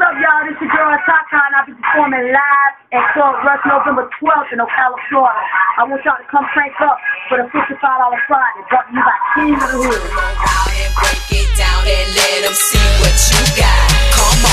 up, y'all? This is your girl Taka, and I'll be performing live at Club Rush November 12th in Ocala, Florida. I want y'all to come crank up for the $55 Friday, brought to you by King of the Hood. Go out and break it down and let them see what you got. Come on.